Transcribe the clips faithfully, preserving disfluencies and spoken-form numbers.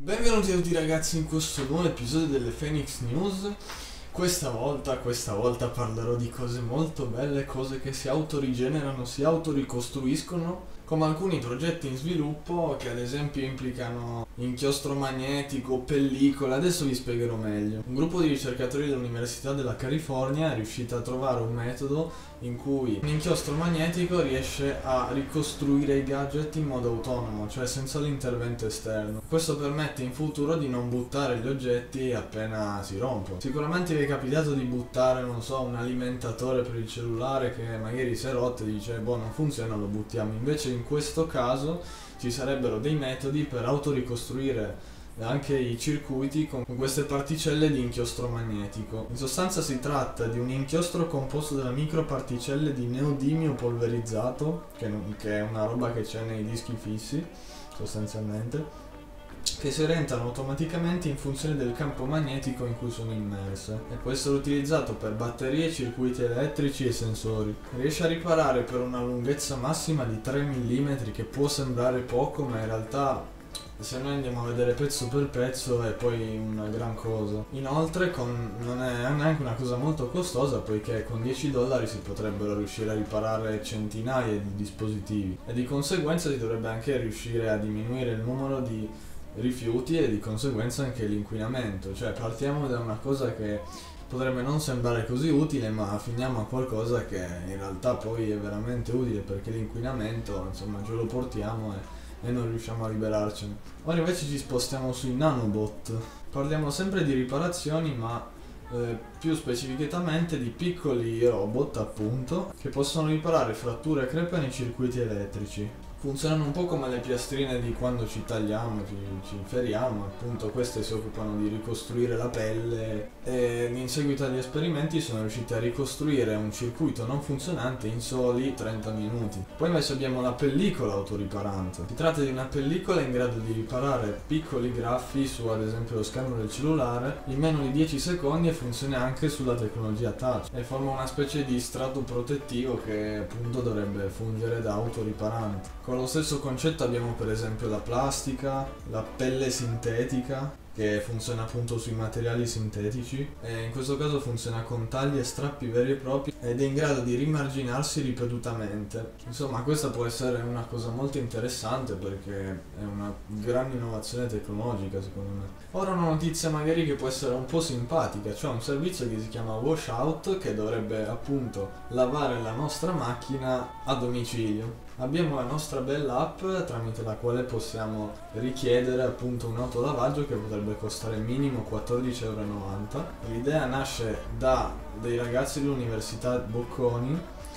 Benvenuti a tutti ragazzi in questo nuovo episodio delle Phoenix News. Questa volta, questa volta parlerò di cose molto belle, cose che si autorigenerano, si autoricostruiscono, come alcuni progetti in sviluppo che ad esempio implicano inchiostro magnetico, pellicole. Adesso vi spiegherò meglio. Un gruppo di ricercatori dell'Università della California è riuscito a trovare un metodo in cui un inchiostro magnetico riesce a ricostruire i gadget in modo autonomo, cioè senza l'intervento esterno. Questo permette in futuro di non buttare gli oggetti appena si rompono. Sicuramente vi è capitato di buttare, non so, un alimentatore per il cellulare che magari si è rotto e dice boh, non funziona, lo buttiamo. Invece in questo caso ci sarebbero dei metodi per autoricostruire anche i circuiti con queste particelle di inchiostro magnetico. In sostanza si tratta di un inchiostro composto da microparticelle di neodimio polverizzato, che, non, che è una roba che c'è nei dischi fissi sostanzialmente, che si orientano automaticamente in funzione del campo magnetico in cui sono immerse e può essere utilizzato per batterie, circuiti elettrici e sensori. Riesce a riparare per una lunghezza massima di tre millimetri, che può sembrare poco, ma in realtà se noi andiamo a vedere pezzo per pezzo è poi una gran cosa. Inoltre con, non è neanche una cosa molto costosa, poiché con dieci dollari si potrebbero riuscire a riparare centinaia di dispositivi e di conseguenza si dovrebbe anche riuscire a diminuire il numero di rifiuti e di conseguenza anche l'inquinamento. Cioè partiamo da una cosa che potrebbe non sembrare così utile, ma finiamo a qualcosa che in realtà poi è veramente utile, perché l'inquinamento insomma ce lo portiamo e e non riusciamo a liberarcene. Ora invece ci spostiamo sui nanobot. Parliamo sempre di riparazioni, ma eh, più specificatamente di piccoli robot, appunto, che possono riparare fratture e crepe nei circuiti elettrici. Funzionano un po' come le piastrine di quando ci tagliamo, ci, ci feriamo, appunto. Queste si occupano di ricostruire la pelle e in seguito agli esperimenti sono riusciti a ricostruire un circuito non funzionante in soli trenta minuti. Poi invece abbiamo la pellicola autoriparante. Si tratta di una pellicola in grado di riparare piccoli graffi su ad esempio lo schermo del cellulare in meno di dieci secondi e funziona anche sulla tecnologia touch e forma una specie di strato protettivo che appunto dovrebbe fungere da autoriparante. Con lo stesso concetto abbiamo per esempio la plastica, la pelle sintetica, che funziona appunto sui materiali sintetici e in questo caso funziona con tagli e strappi veri e propri ed è in grado di rimarginarsi ripetutamente. Insomma, questa può essere una cosa molto interessante perché è una grande innovazione tecnologica secondo me. Ora una notizia magari che può essere un po' simpatica, cioè un servizio che si chiama Washout, che dovrebbe appunto lavare la nostra macchina a domicilio. Abbiamo la nostra bella app tramite la quale possiamo richiedere appunto un autolavaggio che potrebbe costare minimo quattordici e novanta euro. L'idea nasce da dei ragazzi dell'Università Bocconi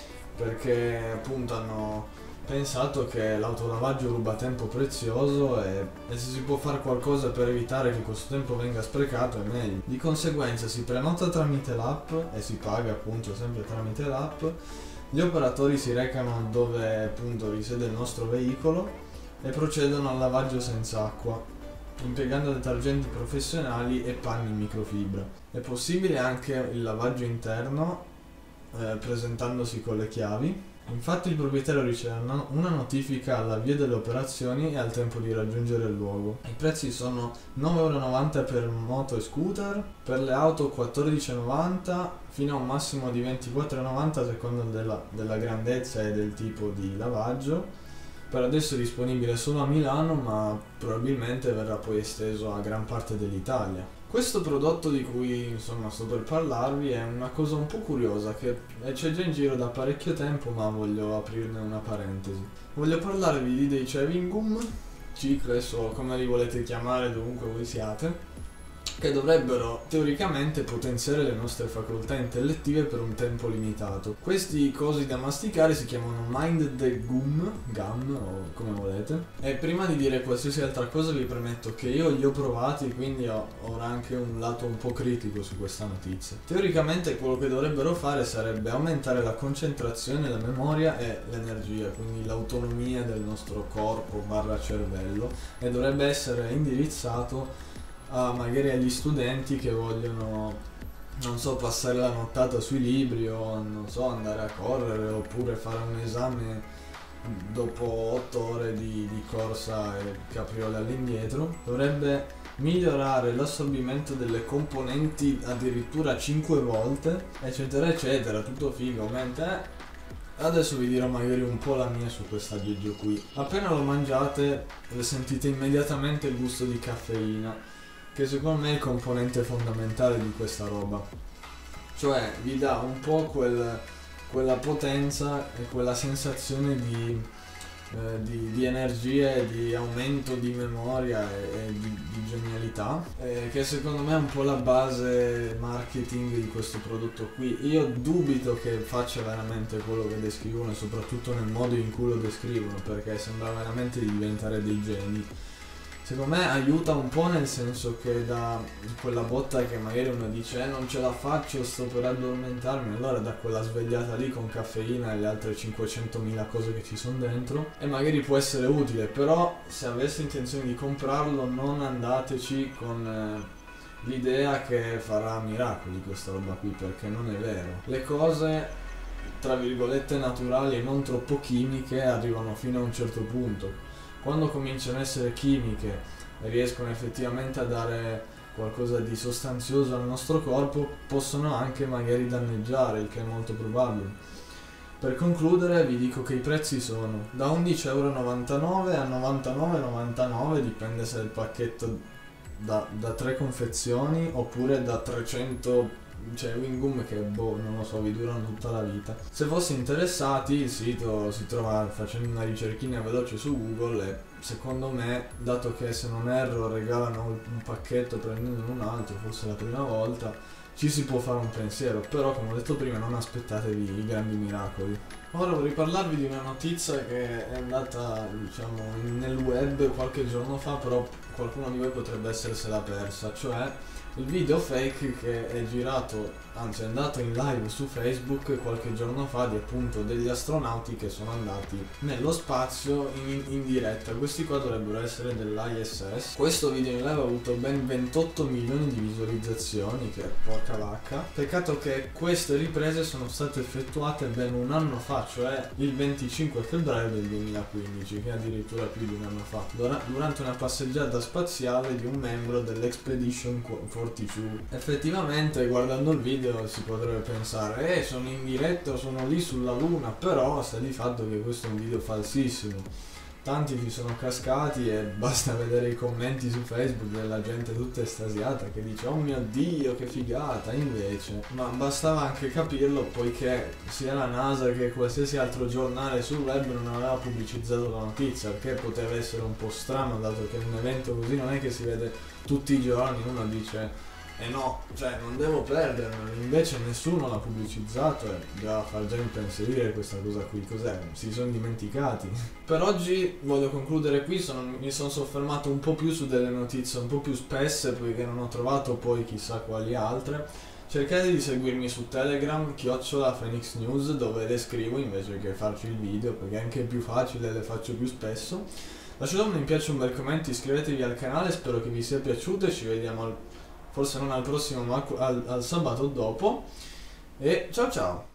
perché appunto hanno pensato che l'autolavaggio ruba tempo prezioso e, e se si può fare qualcosa per evitare che questo tempo venga sprecato è meglio. Di conseguenza si prenota tramite l'app e si paga appunto sempre tramite l'app. Gli operatori si recano dove appunto risiede il nostro veicolo e procedono al lavaggio senza acqua, impiegando detergenti professionali e panni in microfibra. È possibile anche il lavaggio interno eh, presentandosi con le chiavi. Infatti il proprietario riceve una notifica all'avvio delle operazioni e al tempo di raggiungere il luogo. I prezzi sono nove e novanta euro per moto e scooter, per le auto quattordici e novanta fino a un massimo di ventiquattro e novanta a seconda della, della grandezza e del tipo di lavaggio. Per adesso è disponibile solo a Milano, ma probabilmente verrà poi esteso a gran parte dell'Italia. Questo prodotto di cui insomma sto per parlarvi è una cosa un po' curiosa che c'è già in giro da parecchio tempo, ma voglio aprirne una parentesi. Voglio parlarvi di dei chewing gum, chicles o come li volete chiamare dovunque voi siate, che dovrebbero teoricamente potenziare le nostre facoltà intellettive per un tempo limitato. Questi cosi da masticare si chiamano Mind the Gum, gum o come volete. E prima di dire qualsiasi altra cosa vi premetto che io li ho provati, quindi ho, ho anche un lato un po' critico su questa notizia. Teoricamente quello che dovrebbero fare sarebbe aumentare la concentrazione, la memoria e l'energia, quindi l'autonomia del nostro corpo barra cervello, e dovrebbe essere indirizzato a magari agli studenti che vogliono, non so, passare la nottata sui libri o non so, andare a correre oppure fare un esame dopo otto ore di, di corsa e capriole all'indietro, dovrebbe migliorare l'assorbimento delle componenti addirittura cinque volte, eccetera eccetera, tutto figo, mentre adesso vi dirò magari un po' la mia su questo aggeggio qui. Appena lo mangiate sentite immediatamente il gusto di caffeina, che secondo me è il componente fondamentale di questa roba, cioè vi dà un po' quel, quella potenza e quella sensazione di, eh, di, di energia e di aumento di memoria e, e di, di genialità, eh, che secondo me è un po' la base marketing di questo prodotto qui. Io dubito che faccia veramente quello che descrivono, e soprattutto nel modo in cui lo descrivono, perché sembra veramente di diventare dei geni. Secondo me aiuta un po', nel senso che da quella botta che magari uno dice eh, non ce la faccio, sto per addormentarmi, allora da quella svegliata lì con caffeina e le altre cinquecentomila cose che ci sono dentro, e magari può essere utile, però se aveste intenzione di comprarlo non andateci con eh, l'idea che farà miracoli questa roba qui, perché non è vero. Le cose tra virgolette naturali e non troppo chimiche arrivano fino a un certo punto. Quando cominciano a essere chimiche e riescono effettivamente a dare qualcosa di sostanzioso al nostro corpo, possono anche magari danneggiare, il che è molto probabile. Per concludere vi dico che i prezzi sono da undici e novantanove euro a novantanove e novantanove, dipende se è il pacchetto da, da tre confezioni oppure da trecento, cioè Wingum che boh, non lo so, vi durano tutta la vita. Se foste interessati, il sito si trova facendo una ricerchina veloce su Google e secondo me, dato che se non erro regalano un pacchetto prendendo un altro, forse la prima volta, ci si può fare un pensiero, però come ho detto prima non aspettatevi i grandi miracoli. Ora vorrei parlarvi di una notizia che è andata, diciamo, nel web qualche giorno fa, però qualcuno di voi potrebbe essersela persa, cioè il video fake che è girato, anzi è andato in live su Facebook qualche giorno fa, di appunto degli astronauti che sono andati nello spazio in, in diretta. Questi qua dovrebbero essere dell'I S S. Questo video in live ha avuto ben ventotto milioni di visualizzazioni, che porca vacca. Peccato che queste riprese sono state effettuate ben un anno fa, cioè il venticinque febbraio del duemilaquindici, che è addirittura più di un anno fa, durante una passeggiata spaziale di un membro dell'Expedition quarantadue. Effettivamente guardando il video si potrebbe pensare eh sono in diretta, sono lì sulla luna, però sta di fatto che questo è un video falsissimo. Tanti ci sono cascati e basta vedere i commenti su Facebook della gente tutta estasiata che dice oh mio Dio che figata, invece ma bastava anche capirlo, poiché sia la NASA che qualsiasi altro giornale sul web non aveva pubblicizzato la notizia, il che poteva essere un po' strano, dato che un evento così non è che si vede tutti i giorni. Uno dice eh no, cioè non devo perdermelo, invece nessuno l'ha pubblicizzato e doveva far già impensierire questa cosa qui. Cos'è? Si sono dimenticati. Per oggi voglio concludere qui, sono, mi sono soffermato un po' più su delle notizie un po' più spesse, poiché non ho trovato poi chissà quali altre. Cercate di seguirmi su Telegram, chiocciola Phoenix News, dove le scrivo invece che farci il video, perché è anche più facile, le faccio più spesso. Lasciate un mi piace, un bel commento, iscrivetevi al canale, spero che vi sia piaciuto e ci vediamo al, forse non al prossimo ma al, al sabato dopo, e ciao ciao!